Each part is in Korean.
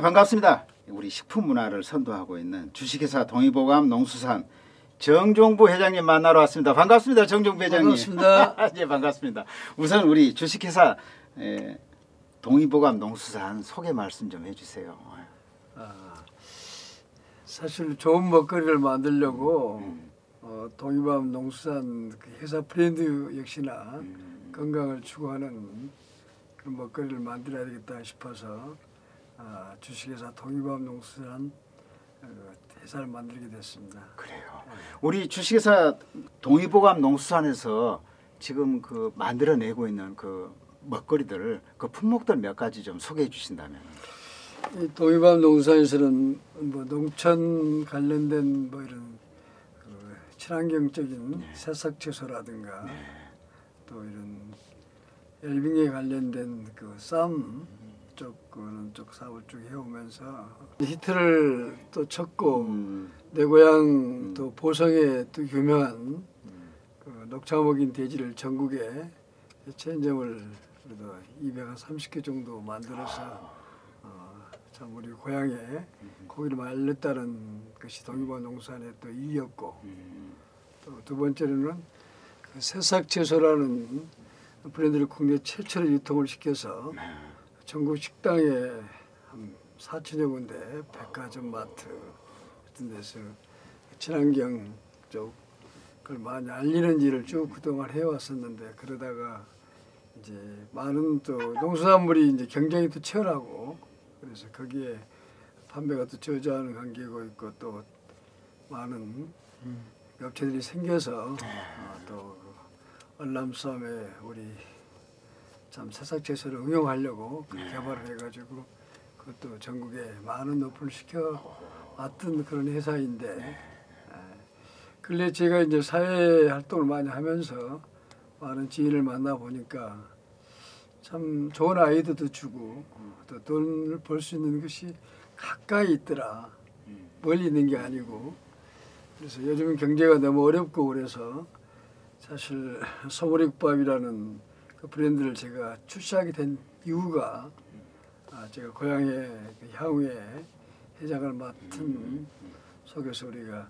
반갑습니다. 우리 식품 문화를 선도하고 있는 주식회사 동의보감 농수산 정종부 회장님 만나러 왔습니다. 반갑습니다. 정종부 회장님. 반갑습니다. 예, 반갑습니다. 우선 우리 주식회사 동의보감 농수산 소개 말씀 좀 해주세요. 사실 좋은 먹거리를 만들려고 동의보감 농수산 회사 브랜드 역시나 건강을 추구하는 그런 먹거리를 만들어야 되겠다 싶어서 주식회사 동의보감 농수산 회사를 만들게 됐습니다. 그래요. 우리 주식회사 동의보감 농수산에서 지금 그 만들어내고 있는 그 먹거리들, 그 품목들 몇 가지 좀 소개해 주신다면. 이 동의보감 농수산에서는 뭐 농촌 관련된 뭐 이런 그 친환경적인 새싹 채소라든가 또 이런 엘빙에 관련된 그 쌈 쪽 사업을 쭉 해오면서 히트를 또 쳤고 내 고향 또 보성에 또 유명한 그 녹차먹인 돼지를 전국에 체인점을 그래도 230개 정도 만들어서 참 우리 고향에 고기를 많이 알렸다는 것이 동의보감 농수산의 또 일이었고 또 두 번째로는 그 새싹 채소라는 브랜드를 국내 최초로 유통을 시켜서 전국 식당에 한 4천여 군데 백화점 마트 같은 데서 친환경 쪽을 많이 알리는 일을 쭉 그동안 해왔었는데 그러다가 이제 많은 또 농수산물이 이제 경쟁이 또 치열하고 그래서 거기에 판매가 또 저조하는 관계고 있고 또 많은 업체들이 생겨서 또 월남쌈에 우리 참 새싹 채소를 응용하려고 개발을 해가지고 그것도 전국에 많은 오픈을 시켜 왔던 그런 회사인데 근래 제가 이제 사회 활동을 많이 하면서 많은 지인을 만나 보니까 참 좋은 아이디어도 주고 또 돈을 벌 수 있는 것이 가까이 있더라. 멀리 있는 게 아니고 그래서 요즘은 경제가 너무 어렵고 그래서 사실 소머리국밥이라는 그 브랜드를 제가 출시하게 된 이유가 제가 고향의 그 향후에 회장을 맡은 속에서 우리가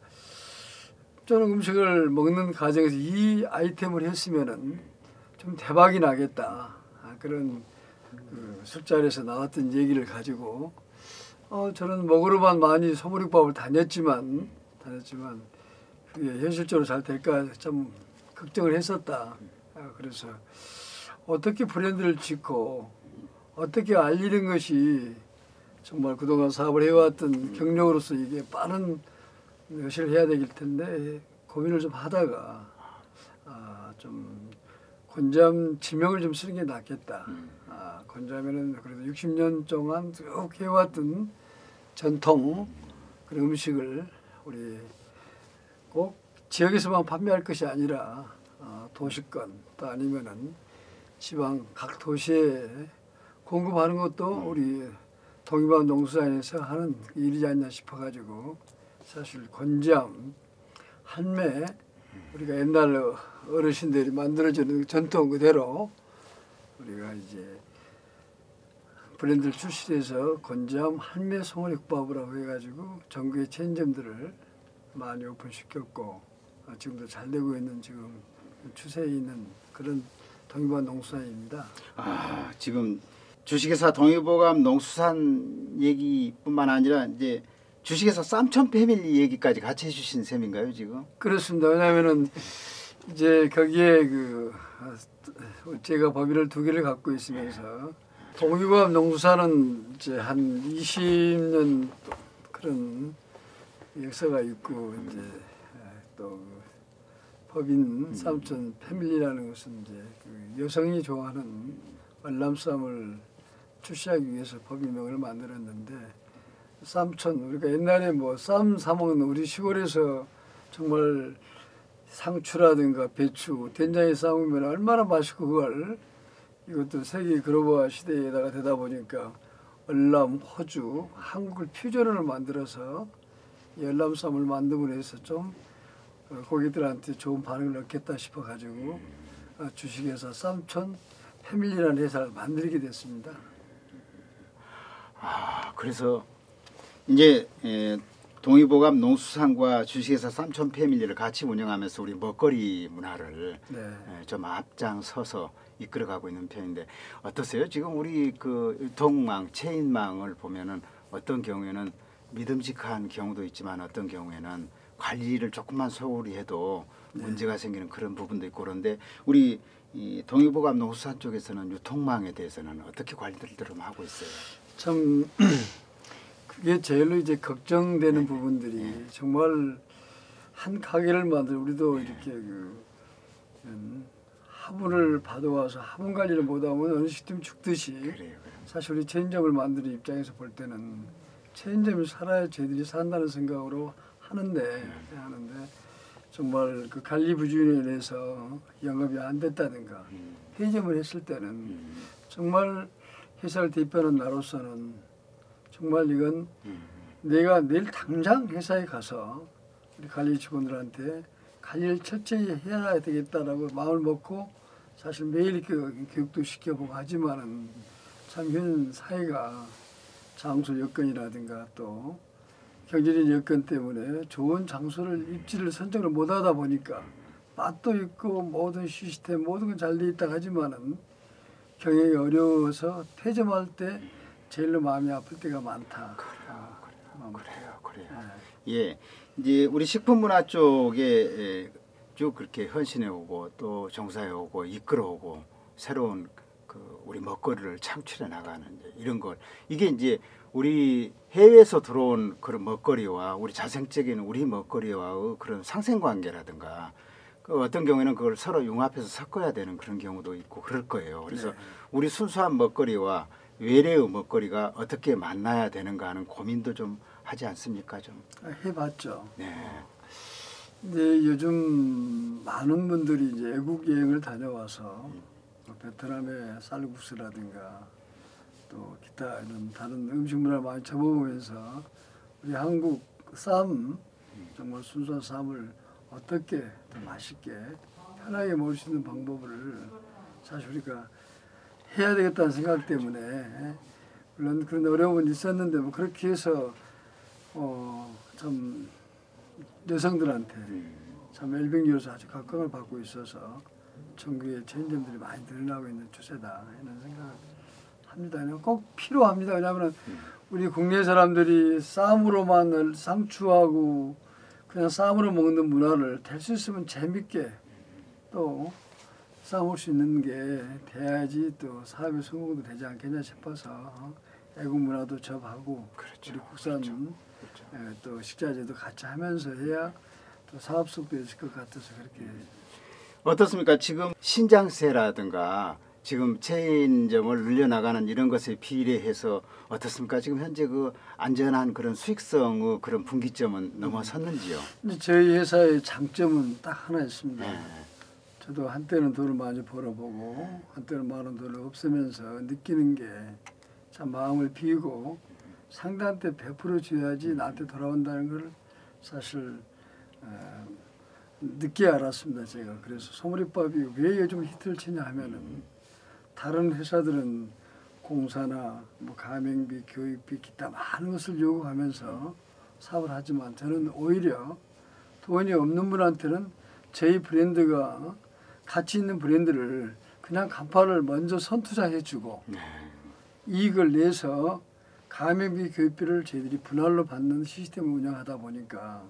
저는 음식을 먹는 과정에서 이 아이템을 했으면은 좀 대박이 나겠다 그런 그 술자리에서 나왔던 얘기를 가지고 저는 먹으러만 많이 소머리국밥을 다녔지만 그게 현실적으로 잘 될까 좀 걱정을 했었다. 그래서 어떻게 브랜드를 짓고 어떻게 알리는 것이 정말 그동안 사업을 해왔던 경력으로서 이게 빠른 것을 해야 되길 텐데 고민을 좀 하다가 좀 곤잠 지명을 좀 쓰는 게 낫겠다. 곤잠에는 그래도 60년 동안 쭉 해왔던 전통 그런 음식을 우리 꼭 지역에서만 판매할 것이 아니라 도시권 또 아니면은 지방 각 도시에 공급하는 것도 우리 동의보감 농수산에서 하는 일이지 않나 싶어가지고 사실 곤잠, 할매 우리가 옛날 어르신들이 만들어주는 전통 그대로 우리가 이제 브랜드를 출시해서 곤잠, 할매 소머리국밥이라고 해가지고 전국의 체인점들을 많이 오픈시켰고 지금도 잘 되고 있는 지금 추세에 있는 그런 동의보감 농수산입니다. 지금 주식회사 동의보감 농수산 얘기뿐만 아니라 이제 주식회사 쌈촌 패밀리 얘기까지 같이 해주신 셈인가요 지금? 그렇습니다. 왜냐하면은 이제 거기에 그 제가 법인을 2개를 갖고 있으면서 동의보감 농수산은 이제 한 20년 그런 역사가 있고 이제 또 법인 쌈촌 패밀리라는 것은 이제 그 여성이 좋아하는 월남쌈을 출시하기 위해서 법인명을 만들었는데 쌈촌 우리가 옛날에 뭐 쌈 사 먹는 우리 시골에서 정말 상추라든가 배추 된장에 싸우면 얼마나 맛있고 그걸 이것도 세계 글로벌 시대에다가 되다 보니까 월남 호주 한국을 퓨전을 만들어서 월남쌈을 만듦으로 해서 좀 고객들한테 좋은 반응을 얻겠다 싶어가지고 주식회사 쌈촌 패밀리라는 회사를 만들게 됐습니다. 그래서 이제 동의보감 농수산과 주식회사 삼촌 패밀리를 같이 운영하면서 우리 먹거리 문화를 좀 앞장서서 이끌어가고 있는 편인데 어떠세요? 지금 우리 그 유통망, 체인망을 보면은 어떤 경우에는 믿음직한 경우도 있지만 어떤 경우에는 관리를 조금만 소홀히 해도 문제가 생기는 그런 부분도 있고 그런데 우리 이 동의보감 농수산 쪽에서는 유통망에 대해서는 어떻게 관리를 좀 하고 있어요? 참 그게 제일로 이제 걱정되는 부분들이 정말 한 가게를 만들 우리도 이렇게 화분을 받아와서 화분 관리를 못하면 어느 시점 죽듯이 그래요. 사실 우리 체인점을 만드는 입장에서 볼 때는 체인점이 살아야 저희들이 산다는 생각으로 하는데 정말 그 관리 부주의에 인해서 영업이 안 됐다든가 폐점을 했을 때는 정말 회사를 대표하는 나로서는 정말 이건 내가 내일 당장 회사에 가서 우리 관리 직원들한테 관리를 철저히 해야 되겠다라고 마음을 먹고 사실 매일 교육도 시켜보고 하지만은 참 현 사회가 장소 여건이라든가 또 경제적 여건 때문에 좋은 장소를 입지를 선정을 못하다 보니까 맛도 있고 모든 시스템 모든 건 잘 돼 있다 하지만은 경영이 어려워서 폐점할 때 제일로 마음이 아플 때가 많다. 그래요. 예, 이제 우리 식품문화 쪽에 쭉 그렇게 헌신해 오고 또 종사해 오고 이끌어 오고 새로운 그 우리 먹거리를 창출해 나가는 이런 걸 이게 이제 우리 해외에서 들어온 그런 먹거리와 우리 자생적인 우리 먹거리와의 그런 상생관계라든가 그 어떤 경우에는 그걸 서로 융합해서 섞어야 되는 그런 경우도 있고 그럴 거예요. 그래서 우리 순수한 먹거리와 외래의 먹거리가 어떻게 만나야 되는가 하는 고민도 좀 하지 않습니까? 좀 해봤죠. 네. 근데 요즘 많은 분들이 이제 외국 여행을 다녀와서 베트남의 쌀국수라든가 또 기타 이런 다른 음식 문화를 많이 접해보면서 우리 한국 쌈 정말 순수한 쌈을 어떻게 더 맛있게 편하게 먹을 수 있는 방법을 사실 우리가 해야 되겠다는 생각 때문에 물론 그런 어려움은 있었는데 뭐 그렇게 해서 참 여성들한테 참 엘빙리로서 아주 각광을 받고 있어서 전국에 체인점들이 많이 늘어나고 있는 추세다 이런 생각을 합니다. 꼭 필요합니다. 왜냐하면 우리 국내 사람들이 쌈으로만 상추하고 그냥 쌈으로 먹는 문화를 될 수 있으면 재밌게 또 싸울 수 있는 게 돼야지 또 사업의 성공도 되지 않겠냐 싶어서 애국 문화도 접하고 우리 국산 또 식자재도 같이 하면서 해야 또 사업 속도 있을 것 같아서 그렇게 어떻습니까? 지금 신장세라든가 지금 체인점을 늘려나가는 이런 것에 비례해서 어떻습니까? 지금 현재 그 안전한 그런 수익성의 그런 분기점은 넘어섰는지요? 저희 회사의 장점은 딱 하나 있습니다. 저도 한때는 돈을 많이 벌어보고 한때는 많은 돈을 없으면서 느끼는 게 참 마음을 비우고 상대한테 베풀어 줘야지 나한테 돌아온다는 걸 사실 늦게 알았습니다. 제가 그래서 소머리밥이 왜 요즘 히트를 치냐 하면은 다른 회사들은 공사나 뭐 가맹비, 교육비, 기타 많은 것을 요구하면서 사업을 하지만 저는 오히려 돈이 없는 분한테는 저희 브랜드가 가치 있는 브랜드를 그냥 간판을 먼저 선투자해주고 이익을 내서 가맹비, 교육비를 저희들이 분할로 받는 시스템을 운영하다 보니까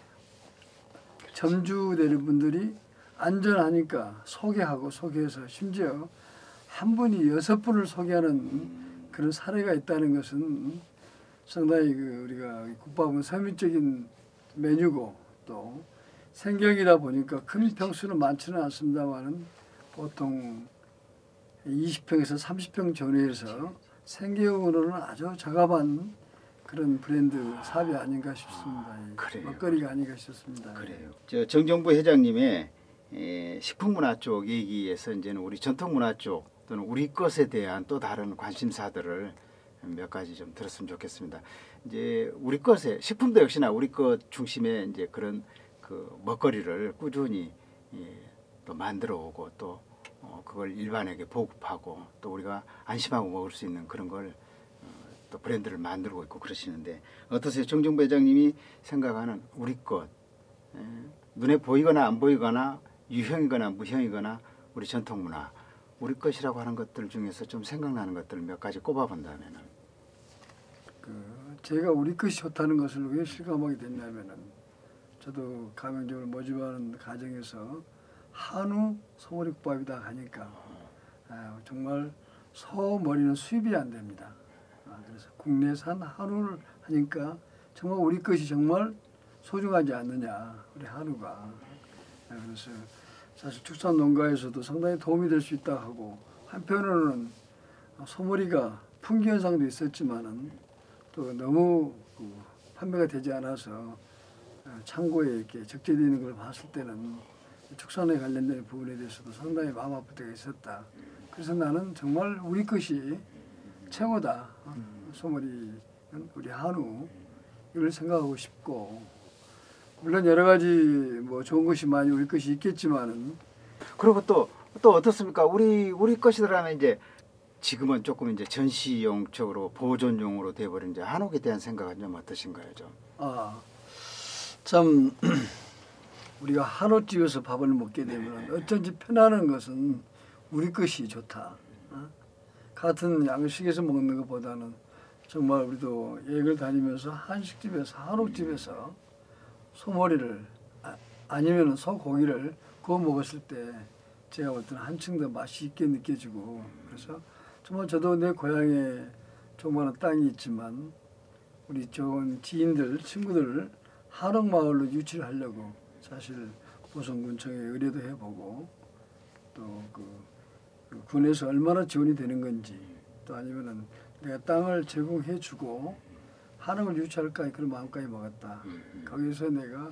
점주되는 분들이 안전하니까 소개하고 소개해서 심지어 한 분이 6분을 소개하는 그런 사례가 있다는 것은 상당히 우리가 국밥은 서민적인 메뉴고 또 생경이다 보니까 큰 평수는 많지는 않습니다만은 보통 20평에서 30평 전후에서 생계용으로는 아주 저렴한 그런 브랜드 사업이 아닌가 싶습니다. 먹거리가 아닌가 싶습니다. 그래요. 저 정정부 회장님의 식품문화 쪽 얘기에서 이제는 우리 전통문화 쪽 또는 우리 것에 대한 또 다른 관심사들을 몇 가지 좀 들었으면 좋겠습니다. 이제 우리 것에 식품도 역시나 우리 것 중심에 이제 그런 그 먹거리를 꾸준히 또 만들어 오고 또 그걸 일반에게 보급하고 또 우리가 안심하고 먹을 수 있는 그런 걸 또 또 브랜드를 만들고 있고 그러시는데 어떠세요? 정정부 회장님이 생각하는 우리 것 눈에 보이거나 안 보이거나 유형이거나 무형이거나 우리 전통문화 우리 것이라고 하는 것들 중에서 좀 생각나는 것들 몇 가지 꼽아본다면은 제가 우리 것이 좋다는 것을 왜 실감하게 됐냐면은 저도 가맹점을 모집하는 과정에서 한우 소머리국밥이다 하니까 정말 소머리는 수입이 안 됩니다. 그래서 국내산 한우를 하니까 정말 우리 것이 정말 소중하지 않느냐 우리 한우가. 그래서 사실 축산 농가에서도 상당히 도움이 될 수 있다 하고 한편으로는 소머리가 품귀 현상도 있었지만은 또 너무 판매가 되지 않아서 창고에 이렇게 적재되어 있는 걸 봤을 때는 축산에 관련된 부분에 대해서도 상당히 마음 아플 때가 있었다. 그래서 나는 정말 우리 것이 최고다. 소머리는 우리 한우 이걸 생각하고 싶고 물론 여러 가지 뭐 좋은 것이 많이 우리 것이 있겠지만은 그리고 또 어떻습니까? 우리 것이라면 이제 지금은 조금 이제 전시용적으로 보존용으로 돼버린 이제 한옥에 대한 생각은 좀 어떠신가요, 좀? 참 우리가 한옥집에서 밥을 먹게 되면 어쩐지 편안한 것은 우리 것이 좋다. 같은 양식에서 먹는 것보다는 정말 우리도 여행을 다니면서 한식집에서 한옥집에서 소머리를 아니면 소고기를 구워 먹었을 때 제가 어떤 한층 더 맛이 있게 느껴지고 그래서 정말 저도 내 고향에 조그마한 땅이 있지만 우리 좋은 지인들 친구들 한옥마을로 유치를 하려고 사실 보성군청에 의뢰도 해보고 또 그 군에서 얼마나 지원이 되는 건지 또 아니면은 내가 땅을 제공해주고 한옥을 유치할까 그런 마음까지 먹었다. 거기서 내가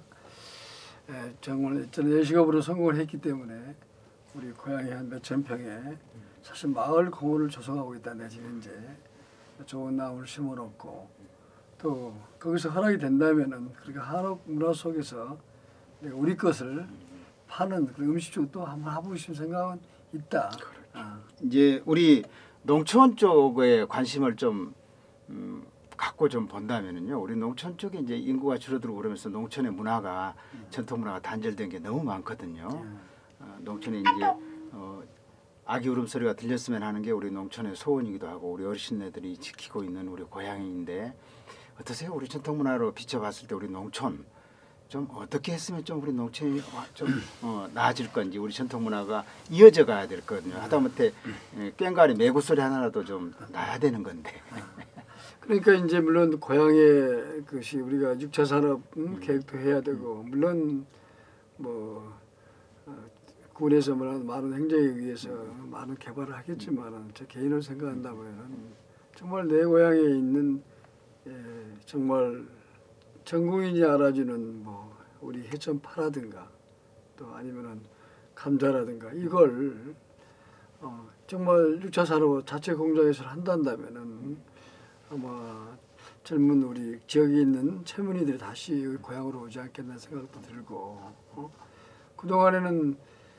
정말 예식업으로 성공을 했기 때문에 우리 고향에 한 몇천 평에 사실 마을 공원을 조성하고 있다. 내가 지금 현재 좋은 나무를 심어놓고 또 거기서 허락이 된다면은 그렇게 한옥 문화 속에서 내가 우리 것을 파는 그런 음식도 또 한번 해보고 싶은 생각은 있다. 이제 우리 농촌 쪽에 관심을 좀 갖고 좀 본다면은요. 우리 농촌 쪽에 이제 인구가 줄어들고 그러면서 농촌의 문화가 전통 문화가 단절된 게 너무 많거든요. 농촌에 이제 아기 울음소리가 들렸으면 하는 게 우리 농촌의 소원이기도 하고 우리 어르신네들이 지키고 있는 우리 고향인데 어떠세요? 우리 전통 문화로 비춰봤을 때 우리 농촌 좀 어떻게 했으면 좀 우리 농촌이 좀 나아질 건지 우리 전통 문화가 이어져 가야 될 거거든요. 하다못해 꽹과리 매구 소리 하나라도 좀 나야 되는 건데. 그러니까 이제 물론 고향의 것이 우리가 6차 산업 계획도 해야 되고 물론 뭐 군에서 많은 행정에 의해서 많은 개발을 하겠지만은 저 개인을 생각한다면은 정말 내 고향에 있는 정말 전 국민이 알아주는 뭐 우리 해천파라든가 또 아니면은 감자라든가 이걸 정말 6차 산업 자체 공장에서 한다면은 아마 젊은 우리 지역에 있는 젊은이들이 다시 고향으로 오지 않겠나 생각도 들고 그동안에는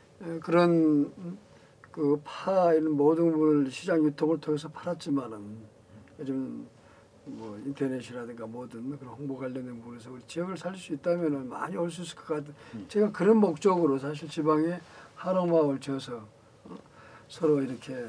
그런 그 파 이런 모든 부분을 시장 유통을 통해서 팔았지만은 요즘 뭐 인터넷이라든가 뭐든 그런 홍보 관련된 부분에서 우리 지역을 살릴 수 있다면은 많이 올 수 있을 것 같은 제가 그런 목적으로 사실 지방에 한옥마을 지어서 서로 이렇게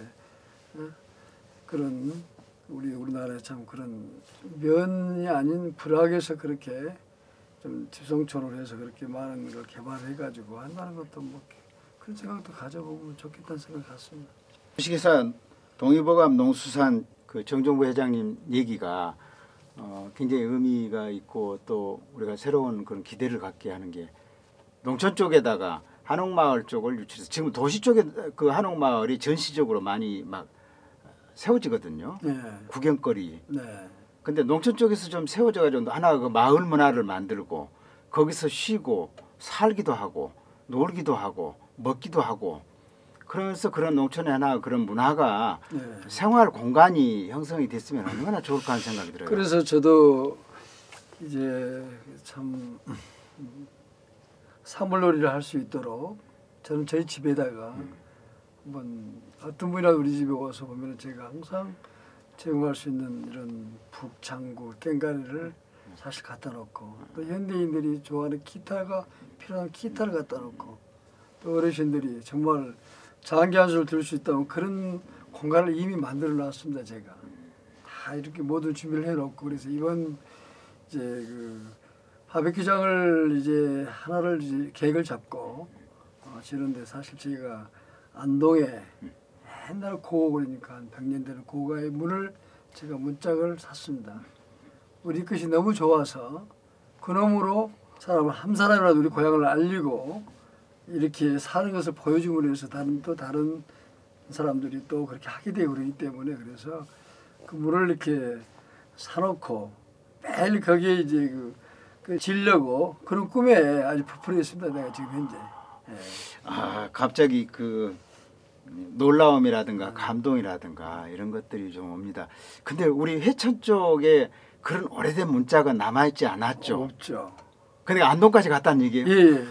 그런 우리나라에 참 그런 면이 아닌 불악에서 그렇게 좀 지성촌으로 해서 그렇게 많은 걸 개발해가지고 한다는 것도 뭐 그런 생각도 가져보면 좋겠다는 생각 같습니다. 주식회사 동의보감 농수산 그 정정부 회장님 얘기가 굉장히 의미가 있고 또 우리가 새로운 그런 기대를 갖게 하는 게 농촌 쪽에다가 한옥마을 쪽을 유치해서 지금 도시 쪽에 그 한옥마을이 전시적으로 많이 막 세워지거든요. 네. 구경거리. 네. 근데 농촌 쪽에서 좀 세워져가지고 하나 그 마을 문화를 만들고 거기서 쉬고 살기도 하고 놀기도 하고 먹기도 하고 그러면서 그런 농촌의 하나 그런 문화가 생활 공간이 형성이 됐으면 얼마나 좋을까 하는 생각이 들어요. 그래서 저도 이제 참 사물놀이를 할 수 있도록 저는 저희 집에다가 한번 어떤 분이라도 우리 집에 와서 보면 제가 항상 제공할 수 있는 이런 북창구 꽹과리를 사실 갖다 놓고 또 현대인들이 좋아하는 기타가 필요한 기타를 갖다 놓고 또 어르신들이 정말 장기 한 소를 들을 수 있다면 그런 공간을 이미 만들어 놨습니다. 제가 다 이렇게 모든 준비를 해놓고 그래서 이번 이제 그 바베큐장을 이제 하나를 이제 계획을 잡고 지는데 사실 저희가 안동에 옛날 고고 그러니까 한 100년 되는 고가의 문을 제가 문짝을 샀습니다. 우리 것이 너무 좋아서 그놈으로 사람을 한 사람이라도 우리 고향을 알리고 이렇게 사는 것을 보여줌으로 해서 다른 사람들이 또 그렇게 하게 되고 그러기 때문에 그래서 그 문을 이렇게 사놓고 매일 거기에 이제 그 지려고 그런 꿈에 아주 부풀어 있습니다. 내가 지금 현재. 예. 아 갑자기 그 놀라움이라든가 감동이라든가 이런 것들이 좀 옵니다. 근데 우리 회천 쪽에 그런 오래된 문짝은 남아있지 않았죠. 없죠. 그러니까 안동까지 갔다는 얘기예요. 예.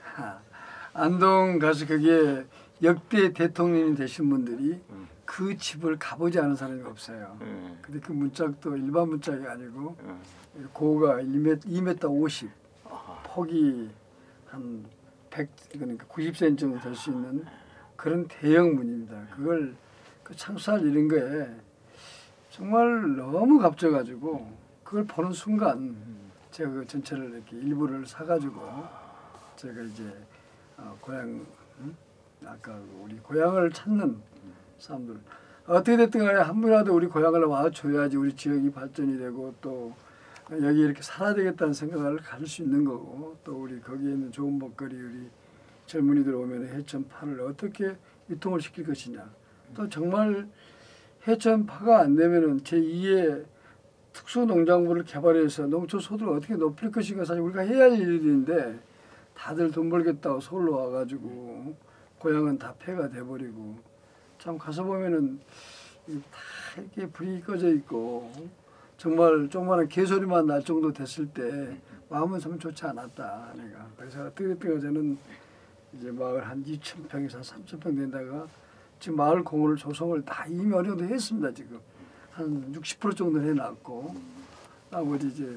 안동 가서 거기에 역대 대통령이 되신 분들이 그 집을 가보지 않은 사람이 없어요. 근데 그 문짝도 일반 문짝이 아니고 고가 2m 50, 폭이 한 100, 그러니까 90cm 정도 될 수 있는 그런 대형 문입니다. 그걸 그 창수할 이런 거에 정말 너무 값져가지고 그걸 보는 순간 제가 그 전체를 이렇게 일부를 사가지고 제가 이제 고향 아까 우리 고향을 찾는 사람들 어떻게 됐든 간에 한 분이라도 우리 고향을 와줘야지 우리 지역이 발전이 되고 또 여기 이렇게 살아야 되겠다는 생각을 가질 수 있는 거고 또 우리 거기에 있는 좋은 먹거리 우리 젊은이들 오면 해천파를 어떻게 유통을 시킬 것이냐 또 정말 해천파가 안 되면은 제2의 특수농장부를 개발해서 농촌 소득을 어떻게 높일 것인가 사실 우리가 해야 할 일인데 다들 돈 벌겠다고 서울로 와가지고 고향은 다 폐가 돼버리고 참 가서 보면은 다 이렇게 불이 꺼져 있고 정말 조그마한 개소리만 날 정도 됐을 때 마음은 참 좋지 않았다 내가 그래서 어떻게 저는 이제 마을 한 2,000평에서 3,000평 된다가 지금 마을 공원을 조성을 다 이미 어느 정도 했습니다 지금 한 60% 정도 해놨고 나머지 이제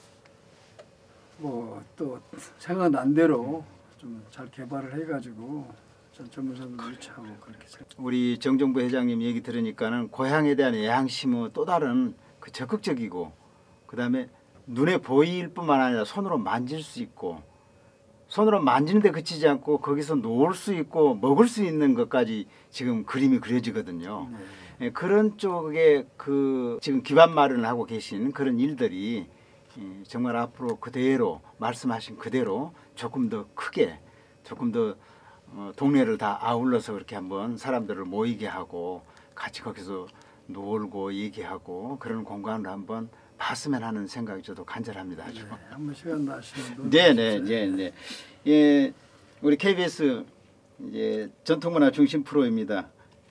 뭐 또 생각난 대로 좀 잘 개발을 해가지고 전문사들 유치하고 그렇게. 우리 정정부 회장님 얘기 들으니까는 고향에 대한 애향심은 또 다른 그 적극적이고 그다음에 눈에 보일 뿐만 아니라 손으로 만질 수 있고 손으로 만지는데 그치지 않고 거기서 놓을 수 있고 먹을 수 있는 것까지 지금 그림이 그려지거든요. 그런 쪽에 그 지금 기반 마련을 하고 계신 그런 일들이 정말 앞으로 그대로 말씀하신 그대로 조금 더 크게 조금 더 동네를 다 아울러서 그렇게 한번 사람들을 모이게 하고 같이 거기서 놀고 얘기하고 그런 공간을 한번 봤으면 하는 생각이 저도 간절합니다. 아주. 네, 한번 시간 나시면. 네네. 예, 우리 KBS 이제 전통문화 중심 프로입니다.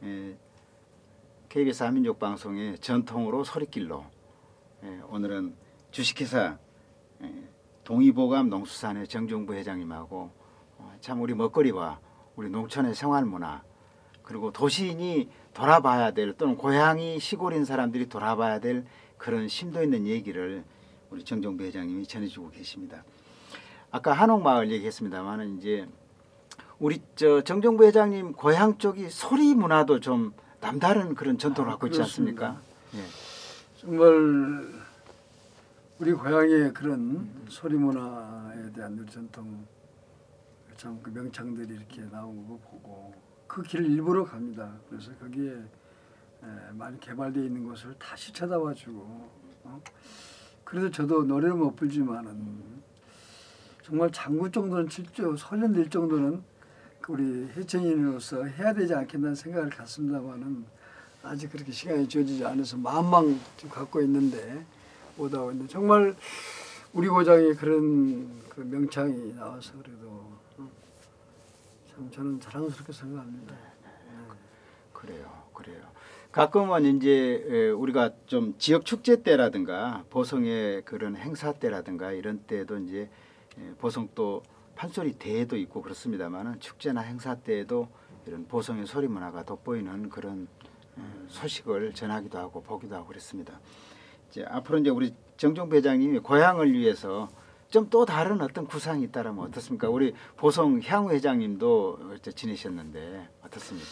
KBS 한민족 방송의 전통으로 소리길로 오늘은 주식회사 동의보감 농수산의 정종부 회장님하고 참 우리 먹거리와 우리 농촌의 생활문화 그리고 도시인이 돌아봐야 될 또는 고향이 시골인 사람들이 돌아봐야 될 그런 심도 있는 얘기를 우리 정종부 회장님이 전해주고 계십니다. 아까 한옥마을 얘기했습니다만은 이제 우리 저 정종부 회장님 고향 쪽이 소리 문화도 좀 남다른 그런 전통을 갖고 있지 않습니까? 예. 정말 우리 고향의 그런 소리 문화에 대한 우리 전통 참 그 명창들이 이렇게 나온 거 보고 그 길을 일부러 갑니다. 그래서 거기에 많이 개발되어 있는 곳을 다시 찾아와주고 그래서 저도 노래를 못 불지만은 정말 장구 정도는 칠죠. 소년 될 정도는 우리 해천인으로서 해야 되지 않겠다는 생각을 갖습니다만은 아직 그렇게 시간이 주어지지 않아서 마음만 좀 갖고 있는데 오다 보니 정말 우리 고장에 그런 그 명창이 나와서 그래도 참 저는 자랑스럽게 생각합니다. 그래요. 가끔은 이제 우리가 좀 지역 축제 때라든가 보성의 그런 행사 때라든가 이런 때도 이제 보성 또 판소리 대회도 있고 그렇습니다만은 축제나 행사 때에도 이런 보성의 소리 문화가 돋보이는 그런 소식을 전하기도 하고 보기도 하고 그랬습니다. 이제 앞으로 이제 우리 정종부 회장님이 고향을 위해서 좀 또 다른 어떤 구상이 있다면 어떻습니까? 우리 보성 향후 회장님도 이제 지내셨는데 어떻습니까?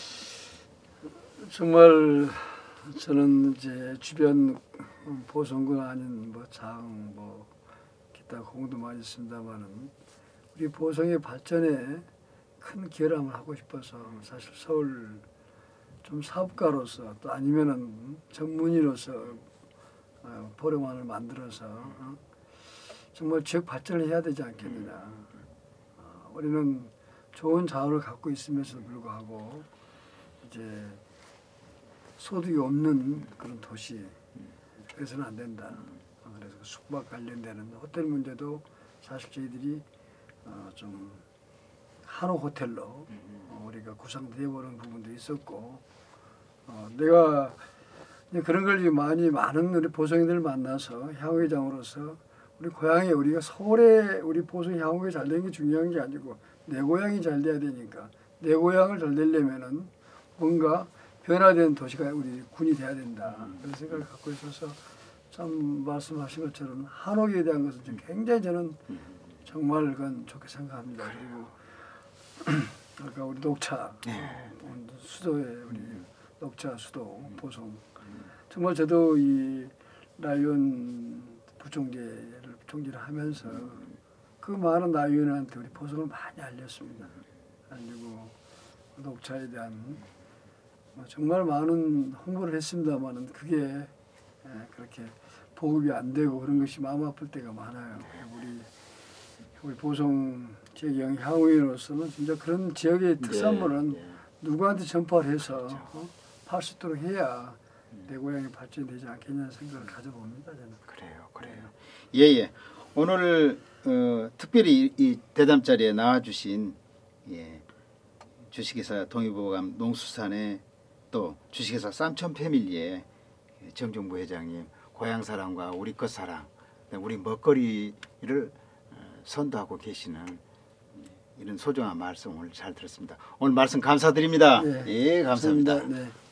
정말 저는 이제 주변 보성군 아닌 뭐 장 뭐 기타 공도 많이 있습니다만은 우리 보성의 발전에 큰 기여함을 하고 싶어서 사실 서울 좀 사업가로서 또 아니면은 전문의로서 보령원을 만들어서 정말 지역 발전을 해야 되지 않겠느냐. 우리는 좋은 자원을 갖고 있음에도 불구하고 이제 소득이 없는 그런 도시, 그래서는 안 된다. 그래서 숙박 관련되는 호텔 문제도 사실 저희들이 좀 한옥 호텔로 우리가 구상되어보는 부분도 있었고, 내가 이제 그런 걸 많은 우리 보성인들 만나서 향후회장으로서 우리 고향에 우리가 서울에 우리 보성 향후회 잘 되는 게 중요한 게 아니고 내 고향이 잘 돼야 되니까 내 고향을 잘 되려면은 뭔가 변화된 도시가 우리 군이 돼야 된다. 그런 생각을 갖고 있어서 참 말씀하신 것처럼 한옥에 대한 것은 좀 굉장히 저는 정말 그건 좋게 생각합니다. 그리고 아까 우리 녹차 수도에 우리 녹차 수도 보성 정말 저도 이 나윤 부총재를 총재를 하면서 그 많은 나윤한테 우리 보성을 많이 알렸습니다. 알리고 녹차에 대한 정말 많은 홍보를 했습니다만은 그게 그렇게 보급이 안 되고 그런 것이 마음 아플 때가 많아요. 우리 보성 지역의 향후인으로서는 진짜 그런 지역의 특산물은 누구한테 전파를 해서 팔 수 있도록 해야 내 고향이 발전되지 않겠냐는 생각을 가져봅니다. 저는. 그래요. 예예. 오늘 특별히 이 대담자리에 나와주신 주식회사 동의보감 농수산의 또 주식회사 쌈천 패밀리의 정종부 회장님 고향 사랑과 우리 것 사랑, 우리 먹거리를 선도하고 계시는 이런 소중한 말씀을 잘 들었습니다. 오늘 말씀 감사드립니다. 네, 예, 감사합니다. 네.